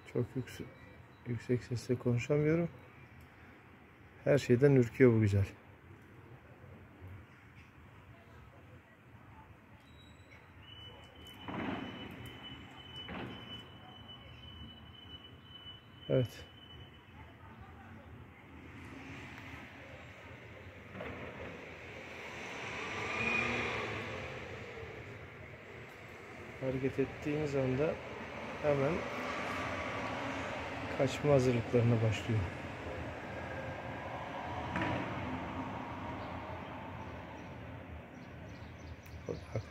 Çok yüksek sesle konuşamıyorum. Her şeyden ürküyor bu güzel. Evet. Hareket ettiğimiz anda hemen kaçma hazırlıklarına başlıyor. Bak.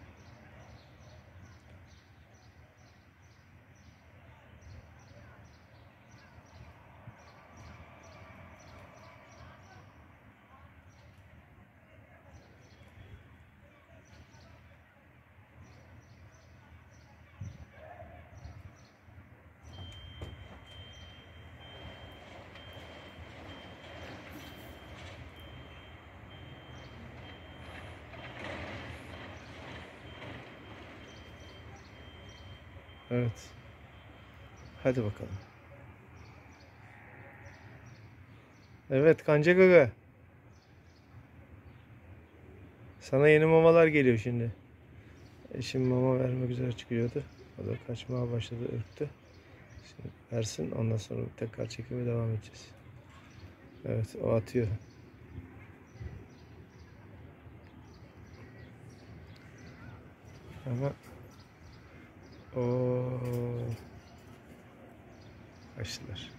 Evet. Hadi bakalım. Evet kanca gaga. Sana yeni mamalar geliyor şimdi. Eşim mama vermek üzere çıkıyordu. O da kaçmaya başladı, ürktü. Şimdi versin, ondan sonra tekrar çekime devam edeceğiz. Evet, o atıyor. Ama o kaçtılar.